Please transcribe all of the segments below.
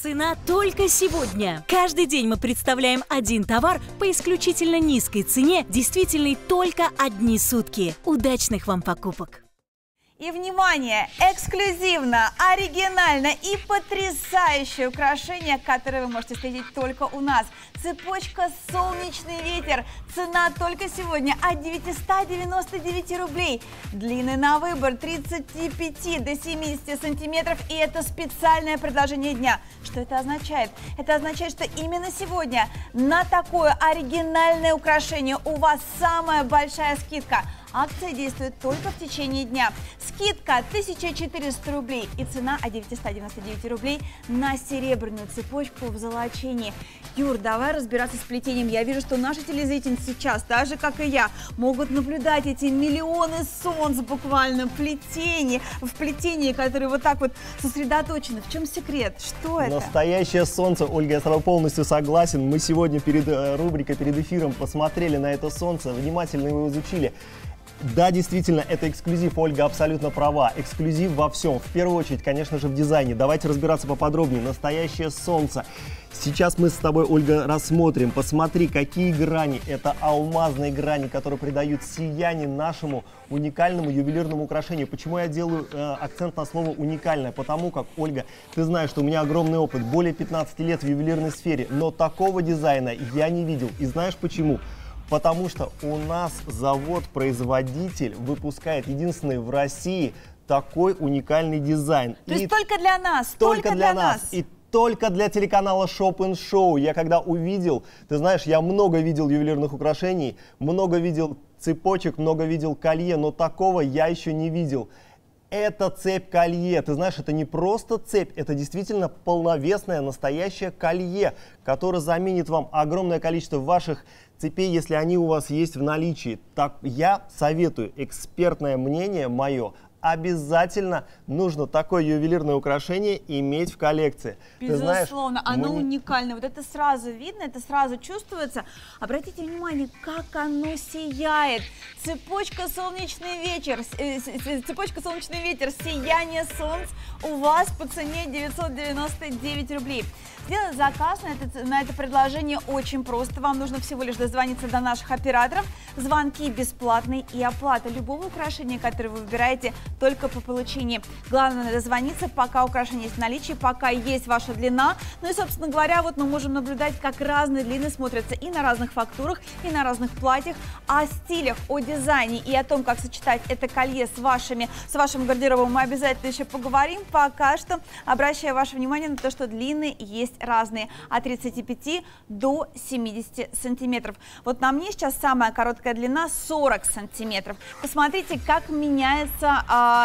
Цена только сегодня. Каждый день мы представляем один товар по исключительно низкой цене, действительной только одни сутки. Удачных вам покупок! И, внимание, эксклюзивно, оригинально и потрясающее украшение, которое вы можете встретить только у нас. Цепочка «Солнечный ветер». Цена только сегодня от 999 рублей. Длины на выбор 35 до 70 сантиметров. И это специальное предложение дня. Что это означает? Это означает, что именно сегодня на такое оригинальное украшение у вас самая большая скидка. Акция действует только в течение дня. Скидка 1400 рублей и цена от 999 рублей на серебряную цепочку в золочении. Юр, давай разбираться с плетением. Я вижу, что наши телезрители сейчас, так же как и я, могут наблюдать эти миллионы солнц буквально в плетении, которые вот так вот сосредоточены. В чем секрет? Что это? Настоящее солнце, Ольга, я с тобой полностью согласен. Мы сегодня перед рубрикой, перед эфиром посмотрели на это солнце, внимательно его изучили. Да, действительно, это эксклюзив, Ольга абсолютно права. Эксклюзив во всем. В первую очередь, конечно же, в дизайне. Давайте разбираться поподробнее. Настоящее солнце. Сейчас мы с тобой, Ольга, рассмотрим. Посмотри, какие грани. Это алмазные грани, которые придают сияние нашему уникальному ювелирному украшению. Почему я делаю акцент на слово «уникальное»? Потому как, Ольга, ты знаешь, что у меня огромный опыт. Более 15 лет в ювелирной сфере. Но такого дизайна я не видел. И знаешь почему? Потому что у нас завод-производитель выпускает единственный в России такой уникальный дизайн. То есть только для нас, только для нас. И только для телеканала Shop & Show. Я когда увидел, ты знаешь, я много видел ювелирных украшений, много видел цепочек, много видел колье, но такого я еще не видел. Это цепь-колье. Ты знаешь, это не просто цепь, это действительно полновесное, настоящее колье, которое заменит вам огромное количество ваших цепей, если они у вас есть в наличии. Так я советую, экспертное мнение мое, обязательно нужно такое ювелирное украшение иметь в коллекции. Безусловно, оно уникальное. Вот это сразу видно, это сразу чувствуется. Обратите внимание, как оно сияет. Цепочка «Солнечный ветер», сияние солнц у вас по цене 999 рублей. Сделать заказ на это предложение очень просто. Вам нужно всего лишь дозвониться до наших операторов. Звонки бесплатные и оплата любого украшения, которое вы выбираете, только по получении. Главное дозвониться, пока украшение есть в наличии, пока есть ваша длина. Ну и, собственно говоря, вот мы можем наблюдать, как разные длины смотрятся и на разных фактурах, и на разных платьях. О стилях, о дизайне и о том, как сочетать это колье с вашим гардеробом, мы обязательно еще поговорим. Пока что обращаю ваше внимание на то, что длины есть разные, от 35 до 70 сантиметров. Вот на мне сейчас самая короткая длина 40 сантиметров. Посмотрите, как меняется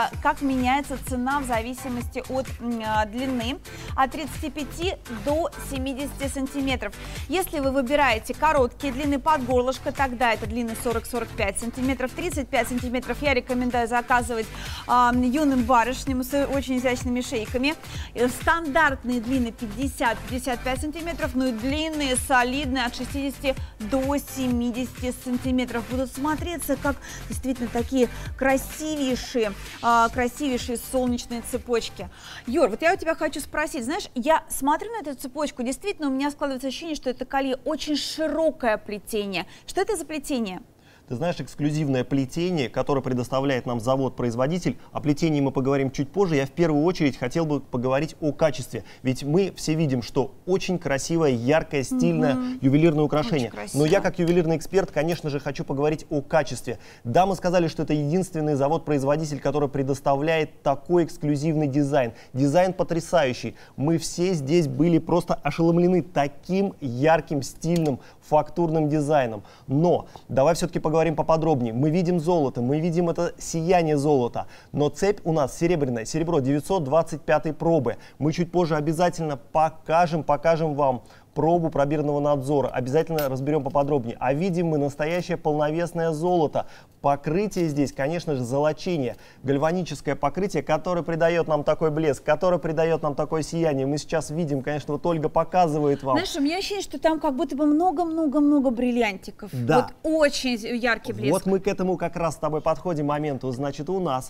цена в зависимости от длины, от 35 до 70 сантиметров. Если вы выбираете короткие длины под горлышко, тогда это длины 40-45 сантиметров. 35 сантиметров я рекомендую заказывать юным барышням с очень изящными шейками. Стандартные длины 50-55 сантиметров, но и длинные, солидные, от 60 до 70 сантиметров. Будут смотреться как действительно такие красивейшие солнечные цепочки. Юр, вот я у тебя хочу спросить, знаешь, я смотрю на эту цепочку, действительно у меня складывается ощущение, что это колье очень широкое плетение. Что это за плетение? Ты знаешь, эксклюзивное плетение, которое предоставляет нам завод-производитель, о плетении мы поговорим чуть позже. Я в первую очередь хотел бы поговорить о качестве. Ведь мы все видим, что очень красивое, яркое, стильное ювелирное украшение. Но я как ювелирный эксперт, конечно же, хочу поговорить о качестве. Да, мы сказали, что это единственный завод-производитель, который предоставляет такой эксклюзивный дизайн. Дизайн потрясающий. Мы все здесь были просто ошеломлены таким ярким, стильным, фактурным дизайном. Но давай все-таки поговорим поподробнее. Мы видим золото, мы видим это сияние золота, но цепь у нас серебряная, серебро 925 пробы. Мы чуть позже обязательно покажем вам пробу пробирного надзора. Обязательно разберем поподробнее. А видим мы настоящее полновесное золото. Покрытие здесь, конечно же, золочение. Гальваническое покрытие, которое придает нам такой блеск, которое придает нам такое сияние. Мы сейчас видим, конечно, вот Ольга показывает вам. Знаешь, у меня ощущение, что там как будто бы много-много-много бриллиантиков. Да. Вот очень яркий блеск. Вот мы к этому как раз с тобой подходим моменту. Значит, у нас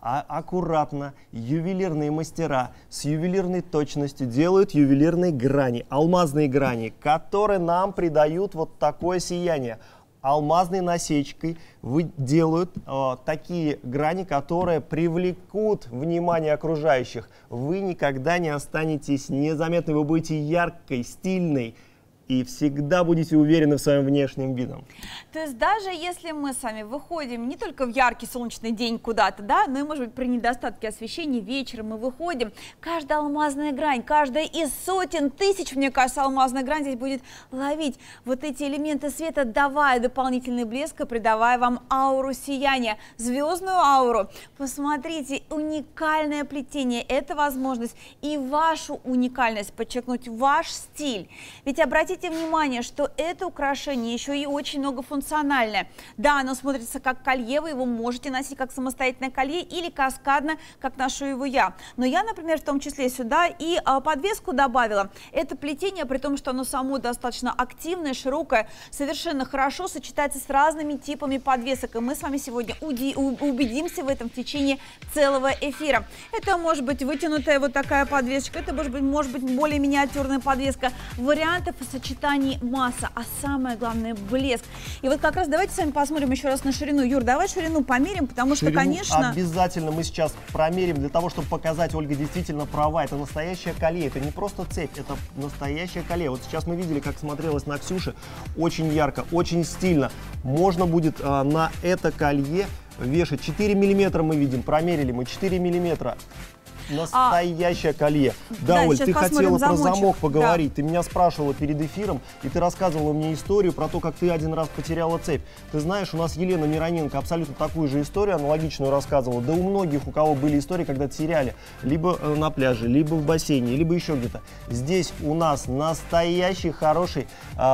аккуратно ювелирные мастера с ювелирной точностью делают ювелирные грани, алмазные грани, которые нам придают вот такое сияние. Алмазной насечкой делают такие грани, которые привлекут внимание окружающих. Вы никогда не останетесь незаметной, вы будете яркой, стильной и всегда будете уверены в своем внешнем виде. То есть даже если мы с вами выходим не только в яркий солнечный день куда-то, да, но и, может быть, при недостатке освещения вечером мы выходим, каждая алмазная грань, каждая из сотен тысяч, мне кажется, алмазная грань здесь будет ловить вот эти элементы света, давая дополнительный блеск и придавая вам ауру сияния, звездную ауру. Посмотрите, уникальное плетение, это возможность и вашу уникальность подчеркнуть, ваш стиль. Ведь обратите внимание, что это украшение еще и очень многофункциональное. Да, оно смотрится как колье, вы его можете носить как самостоятельное колье или каскадно, как ношу его я. Но я, например, в том числе сюда и подвеску добавила. Это плетение, при том, что оно само достаточно активное, широкое, совершенно хорошо сочетается с разными типами подвесок. И мы с вами сегодня убедимся в этом в течение целого эфира. Это может быть вытянутая вот такая подвесочка, это может быть более миниатюрная подвеска. Вариантов и сочетаний масса, а самое главное блеск. И вот как раз давайте с вами посмотрим еще раз на ширину. Юр, давай ширину померим, потому что, конечно... Обязательно мы сейчас промерим для того, чтобы показать, Ольга действительно права. Это настоящее колье, это не просто цепь, это настоящее колье. Вот сейчас мы видели, как смотрелось на Ксюше. Очень ярко, очень стильно. Можно будет на это колье вешать 4 миллиметра, мы видим, промерили мы 4 миллиметра. Настоящее колье. Да, Оль, ты хотела про замок поговорить. Да. Ты меня спрашивала перед эфиром, и ты рассказывала мне историю про то, как ты один раз потеряла цепь. Ты знаешь, у нас Елена Мироненко абсолютно такую же историю, аналогичную рассказывала. Да у многих, у кого были истории, когда теряли либо на пляже, либо в бассейне, либо еще где-то. Здесь у нас настоящий хороший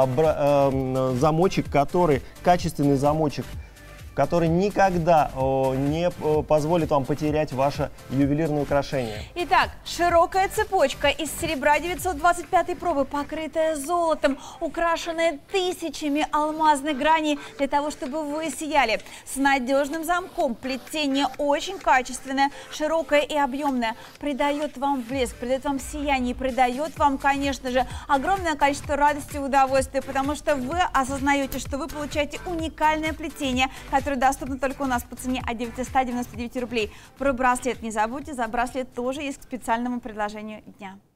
замочек, качественный замочек, который никогда не позволит вам потерять ваше ювелирное украшение. Итак, широкая цепочка из серебра 925 пробы, покрытая золотом, украшенная тысячами алмазных граней для того, чтобы вы сияли. С надежным замком, плетение очень качественное, широкое и объемное, придает вам блеск, придает вам сияние, придает вам, конечно же, огромное количество радости и удовольствия, потому что вы осознаете, что вы получаете уникальное плетение, которое доступно только у нас по цене от 999 рублей. Про браслет не забудьте, за браслет тоже есть к специальному предложению дня.